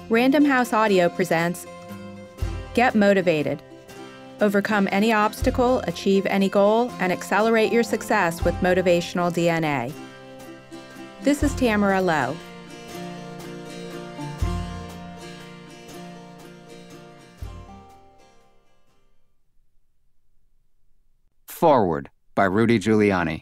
Random House Audio presents Get Motivated. Overcome any obstacle, achieve any goal, and accelerate your success with motivational DNA. This is Tamara Lowe. Foreword by Rudy Giuliani.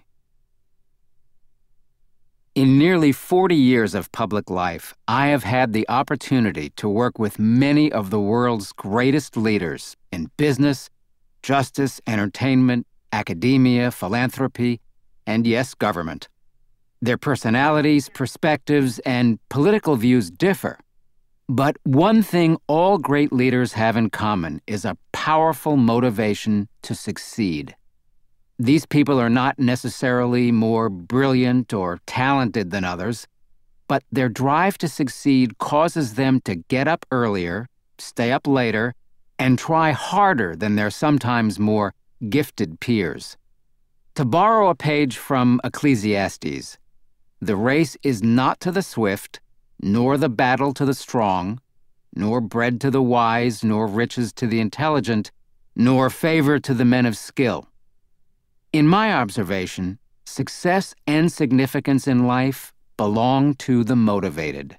In nearly 40 years of public life, I have had the opportunity to work with many of the world's greatest leaders in business, justice, entertainment, academia, philanthropy, and yes, government. Their personalities, perspectives, and political views differ. But one thing all great leaders have in common is a powerful motivation to succeed. These people are not necessarily more brilliant or talented than others, but their drive to succeed causes them to get up earlier, stay up later, and try harder than their sometimes more gifted peers. To borrow a page from Ecclesiastes, the race is not to the swift, nor the battle to the strong, nor bread to the wise, nor riches to the intelligent, nor favor to the men of skill. In my observation, success and significance in life belong to the motivated.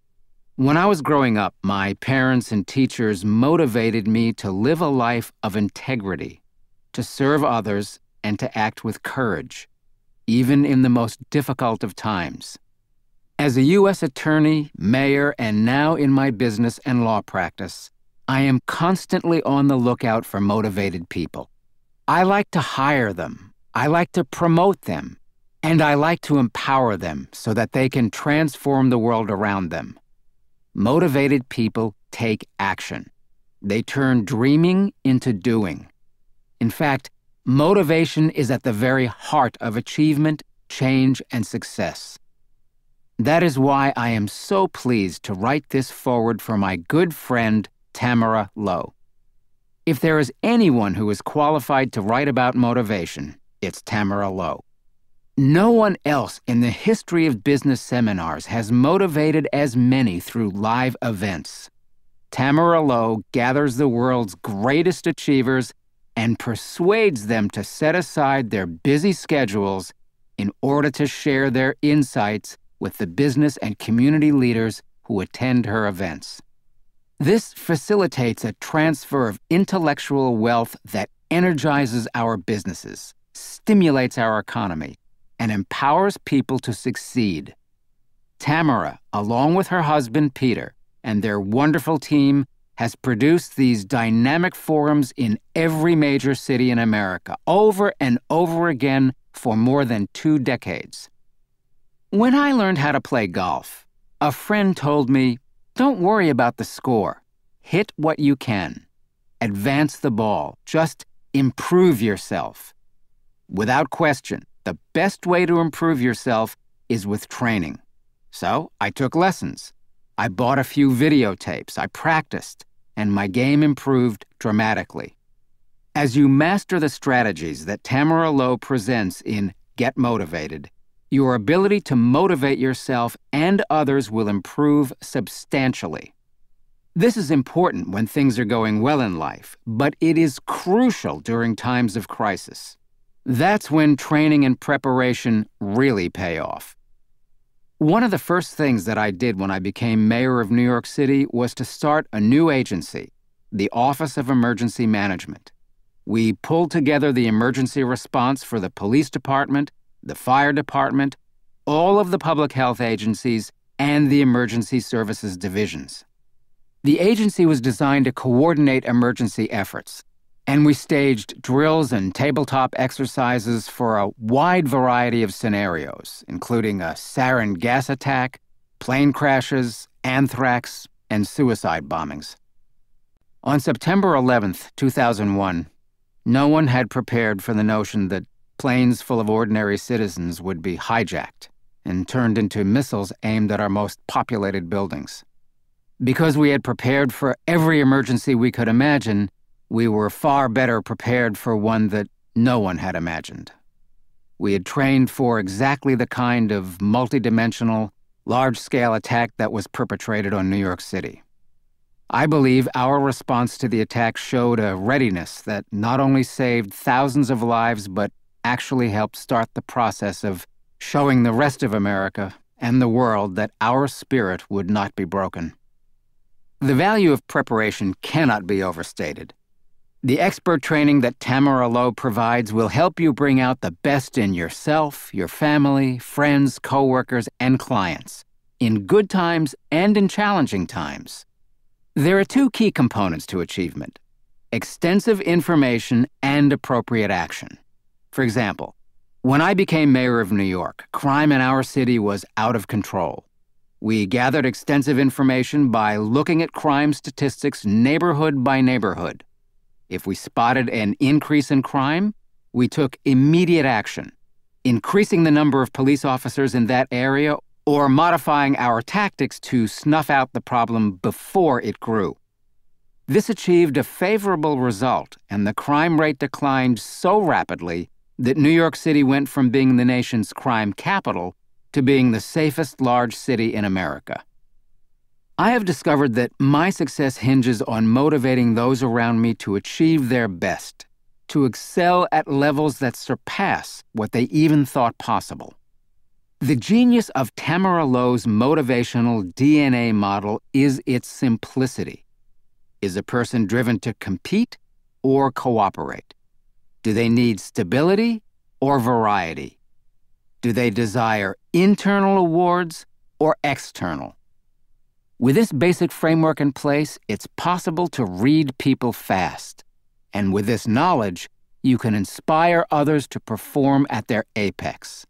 When I was growing up, my parents and teachers motivated me to live a life of integrity, to serve others, and to act with courage, even in the most difficult of times. As a U.S. attorney, mayor, and now in my business and law practice, I am constantly on the lookout for motivated people. I like to hire them, I like to promote them, and I like to empower them so that they can transform the world around them. Motivated people take action. They turn dreaming into doing. In fact, motivation is at the very heart of achievement, change, and success. That is why I am so pleased to write this foreword for my good friend, Tamara Lowe. If there is anyone who is qualified to write about motivation, it's Tamara Lowe. No one else in the history of business seminars has motivated as many through live events. Tamara Lowe gathers the world's greatest achievers and persuades them to set aside their busy schedules in order to share their insights with the business and community leaders who attend her events. This facilitates a transfer of intellectual wealth that energizes our businesses, stimulates our economy, and empowers people to succeed. Tamara, along with her husband Peter and their wonderful team, has produced these dynamic forums in every major city in America, over and over again for more than 2 decades. When I learned how to play golf, a friend told me, "Don't worry about the score. Hit what you can. Advance the ball. Just improve yourself." Without question, the best way to improve yourself is with training. So I took lessons. I bought a few videotapes. I practiced, and my game improved dramatically. As you master the strategies that Tamara Lowe presents in Get Motivated, your ability to motivate yourself and others will improve substantially. This is important when things are going well in life, but it is crucial during times of crisis. That's when training and preparation really pay off. One of the first things that I did when I became mayor of New York City was to start a new agency, the Office of Emergency Management. We pulled together the emergency response for the police department, the fire department, all of the public health agencies, and the emergency services divisions. The agency was designed to coordinate emergency efforts, and we staged drills and tabletop exercises for a wide variety of scenarios, including a sarin gas attack, plane crashes, anthrax, and suicide bombings. On September 11th, 2001, no one had prepared for the notion that planes full of ordinary citizens would be hijacked and turned into missiles aimed at our most populated buildings. Because we had prepared for every emergency we could imagine, we were far better prepared for one that no one had imagined. We had trained for exactly the kind of multidimensional, large-scale attack that was perpetrated on New York City. I believe our response to the attack showed a readiness that not only saved thousands of lives, but actually helped start the process of showing the rest of America and the world that our spirit would not be broken. The value of preparation cannot be overstated. The expert training that Tamara Lowe provides will help you bring out the best in yourself, your family, friends, coworkers, and clients, in good times and in challenging times. There are two key components to achievement: extensive information and appropriate action. For example, when I became mayor of New York, crime in our city was out of control. We gathered extensive information by looking at crime statistics neighborhood by neighborhood. If we spotted an increase in crime, we took immediate action, increasing the number of police officers in that area or modifying our tactics to snuff out the problem before it grew. This achieved a favorable result, and the crime rate declined so rapidly that New York City went from being the nation's crime capital to being the safest large city in America. I have discovered that my success hinges on motivating those around me to achieve their best, to excel at levels that surpass what they even thought possible. The genius of Tamara Lowe's motivational DNA model is its simplicity. Is a person driven to compete or cooperate? Do they need stability or variety? Do they desire internal awards or external? With this basic framework in place, it's possible to read people fast. And with this knowledge, you can inspire others to perform at their apex.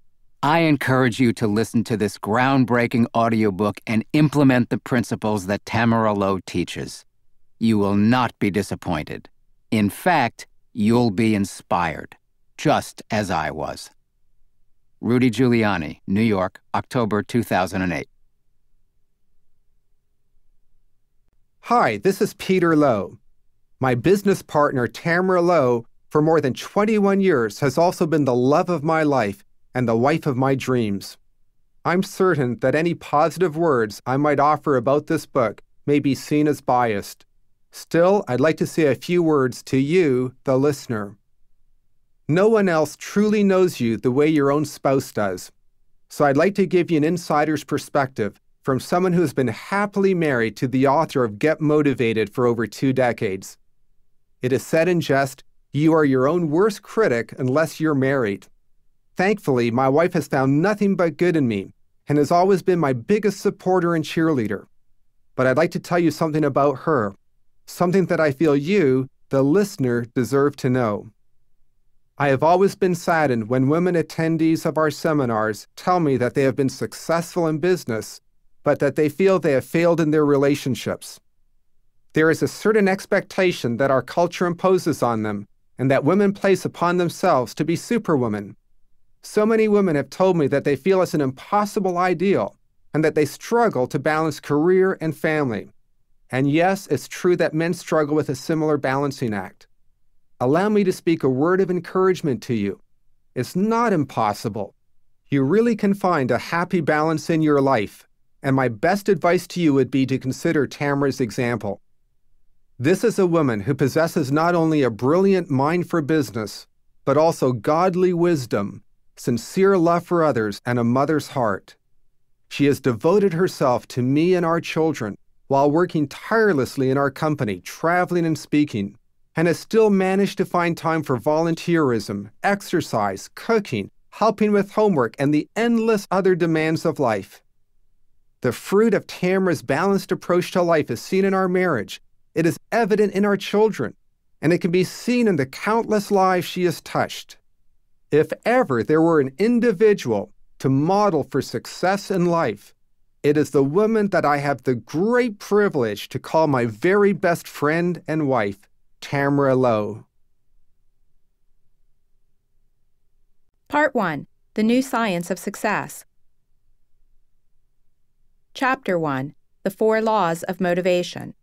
I encourage you to listen to this groundbreaking audiobook and implement the principles that Tamara Lowe teaches. You will not be disappointed. In fact, you'll be inspired, just as I was. Rudy Giuliani, New York, October 2008. Hi, this is Peter Lowe. My business partner, Tamara Lowe, for more than 21 years has also been the love of my life and the wife of my dreams. I'm certain that any positive words I might offer about this book may be seen as biased. Still, I'd like to say a few words to you, the listener. No one else truly knows you the way your own spouse does. So I'd like to give you an insider's perspective from someone who has been happily married to the author of Get Motivated for over 2 decades. It is said in jest, you are your own worst critic unless you're married. Thankfully, my wife has found nothing but good in me and has always been my biggest supporter and cheerleader. But I'd like to tell you something about her, something that I feel you, the listener, deserve to know. I have always been saddened when women attendees of our seminars tell me that they have been successful in business, but that they feel they have failed in their relationships. There is a certain expectation that our culture imposes on them and that women place upon themselves to be superwomen. So many women have told me that they feel it's an impossible ideal and that they struggle to balance career and family. And yes, it's true that men struggle with a similar balancing act. Allow me to speak a word of encouragement to you. It's not impossible. You really can find a happy balance in your life, and my best advice to you would be to consider Tamara's example. This is a woman who possesses not only a brilliant mind for business, but also godly wisdom, sincere love for others, and a mother's heart. She has devoted herself to me and our children while working tirelessly in our company, traveling and speaking, and has still managed to find time for volunteerism, exercise, cooking, helping with homework, and the endless other demands of life. The fruit of Tamara's balanced approach to life is seen in our marriage. It is evident in our children, and it can be seen in the countless lives she has touched. If ever there were an individual to model for success in life, it is the woman that I have the great privilege to call my very best friend and wife, Tamara Lowe. Part 1. The New Science of Success. Chapter 1. The 4 Laws of Motivation.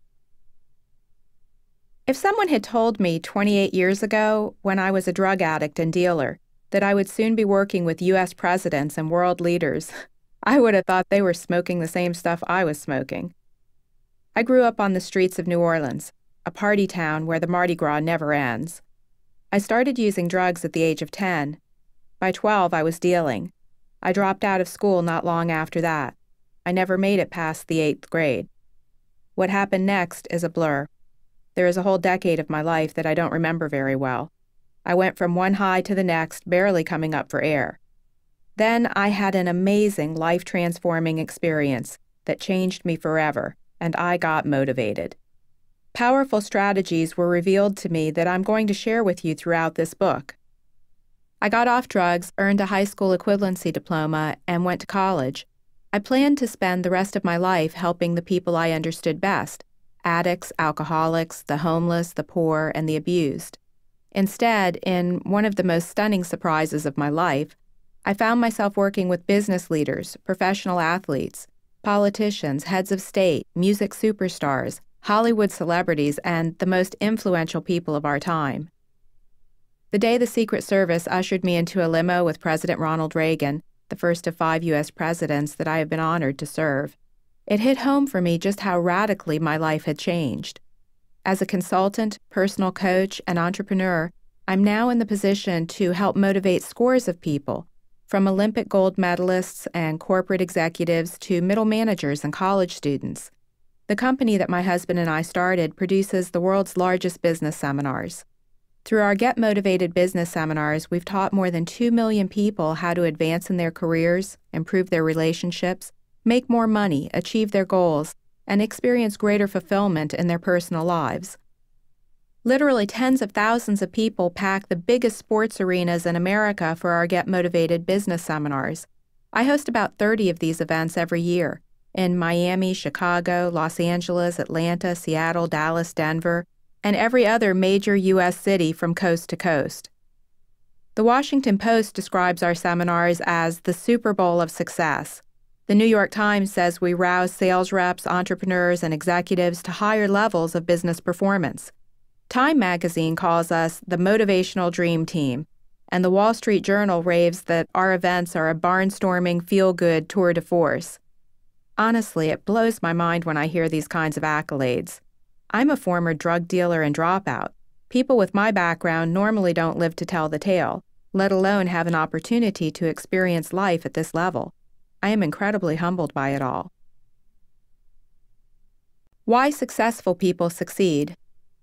If someone had told me 28 years ago, when I was a drug addict and dealer, that I would soon be working with U.S. presidents and world leaders, I would have thought they were smoking the same stuff I was smoking. I grew up on the streets of New Orleans, a party town where the Mardi Gras never ends. I started using drugs at the age of 10. By 12, I was dealing. I dropped out of school not long after that. I never made it past the 8th grade. What happened next is a blur. There is a whole decade of my life that I don't remember very well. I went from one high to the next, barely coming up for air. Then I had an amazing, life-transforming experience that changed me forever, and I got motivated. Powerful strategies were revealed to me that I'm going to share with you throughout this book. I got off drugs, earned a high school equivalency diploma, and went to college. I planned to spend the rest of my life helping the people I understood best: addicts, alcoholics, the homeless, the poor, and the abused. Instead, in one of the most stunning surprises of my life, I found myself working with business leaders, professional athletes, politicians, heads of state, music superstars, Hollywood celebrities, and the most influential people of our time. The day the Secret Service ushered me into a limo with President Ronald Reagan, the first of 5 U.S. presidents that I have been honored to serve, it hit home for me just how radically my life had changed. As a consultant, personal coach, and entrepreneur, I'm now in the position to help motivate scores of people, from Olympic gold medalists and corporate executives to middle managers and college students. The company that my husband and I started produces the world's largest business seminars. Through our Get Motivated business seminars, we've taught more than 2 million people how to advance in their careers, improve their relationships, make more money, achieve their goals, and experience greater fulfillment in their personal lives. Literally tens of thousands of people pack the biggest sports arenas in America for our Get Motivated business seminars. I host about 30 of these events every year in Miami, Chicago, Los Angeles, Atlanta, Seattle, Dallas, Denver, and every other major U.S. city from coast to coast. The Washington Post describes our seminars as the Super Bowl of success. The New York Times says we rouse sales reps, entrepreneurs, and executives to higher levels of business performance. Time magazine calls us the Motivational Dream Team, and the Wall Street Journal raves that our events are a barnstorming, feel-good tour de force. Honestly, it blows my mind when I hear these kinds of accolades. I'm a former drug dealer and dropout. People with my background normally don't live to tell the tale, let alone have an opportunity to experience life at this level. I am incredibly humbled by it all. Why successful people succeed.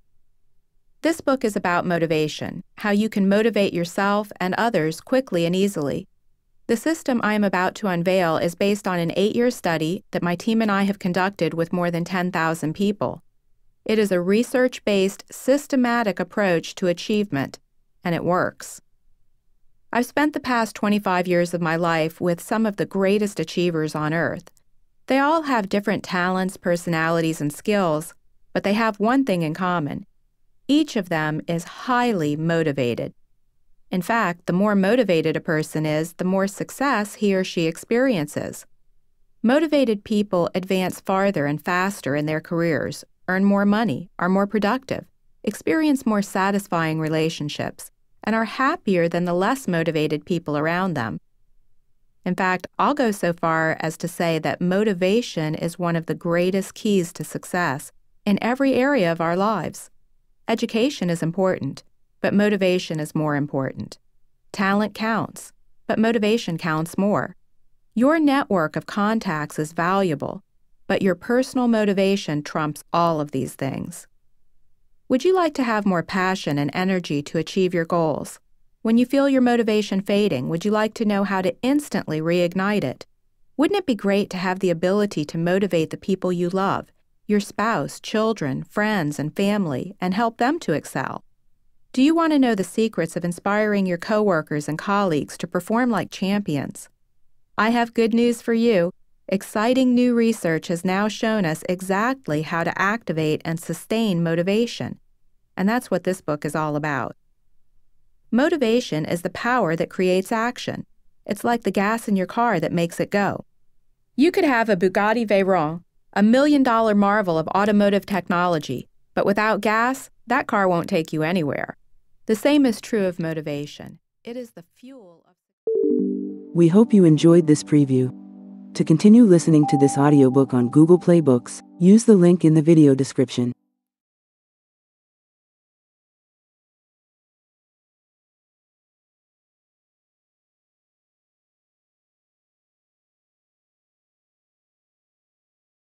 This book is about motivation, how you can motivate yourself and others quickly and easily. The system I am about to unveil is based on an 8-year study that my team and I have conducted with more than 10,000 people. It is a research-based, systematic approach to achievement, and it works. I've spent the past 25 years of my life with some of the greatest achievers on earth. They all have different talents, personalities, and skills, but they have one thing in common. Each of them is highly motivated. In fact, the more motivated a person is, the more success he or she experiences. Motivated people advance farther and faster in their careers, earn more money, are more productive, experience more satisfying relationships, and are happier than the less motivated people around them. In fact, I'll go so far as to say that motivation is one of the greatest keys to success in every area of our lives. Education is important, but motivation is more important. Talent counts, but motivation counts more. Your network of contacts is valuable, but your personal motivation trumps all of these things. Would you like to have more passion and energy to achieve your goals? When you feel your motivation fading, would you like to know how to instantly reignite it? Wouldn't it be great to have the ability to motivate the people you love, your spouse, children, friends, and family, and help them to excel? Do you want to know the secrets of inspiring your coworkers and colleagues to perform like champions? I have good news for you. Exciting new research has now shown us exactly how to activate and sustain motivation, and that's what this book is all about. Motivation is the power that creates action. It's like the gas in your car that makes it go. You could have a Bugatti Veyron, a $1 million marvel of automotive technology, but without gas, that car won't take you anywhere. The same is true of motivation. It is the fuel of... We hope you enjoyed this preview. To continue listening to this audiobook on Google Play Books, Use the link in the video description.